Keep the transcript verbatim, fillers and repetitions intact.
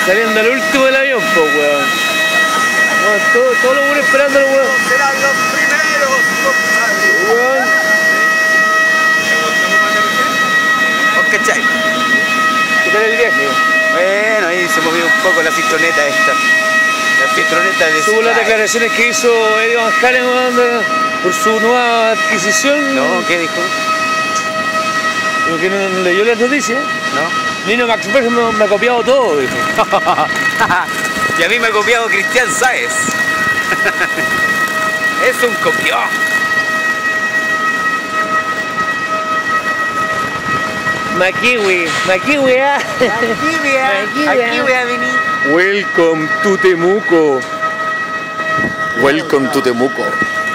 Saliendo al último del avión, pues, weón. Bueno, todo, todos los buenos esperándolo, weón. Serán los primeros, compadre. Weón. ¿Os cachai? ¿Qué tal el viaje? Bueno, ahí se movió un poco la citroneta esta. La citroneta de Tuvo las Sky. declaraciones que hizo Eddie Van Halen, weón, por su nueva adquisición. No, ¿qué dijo? Lo que no leyó las noticias. No. Nino Maxberg me, me ha copiado todo, dijo. Y a mí me ha copiado Cristian Sáez. Es un copión. Makiwi, Makiwi, ah. Aquí vea, aquí voy a venir. Welcome to Temuco. Welcome to Temuco.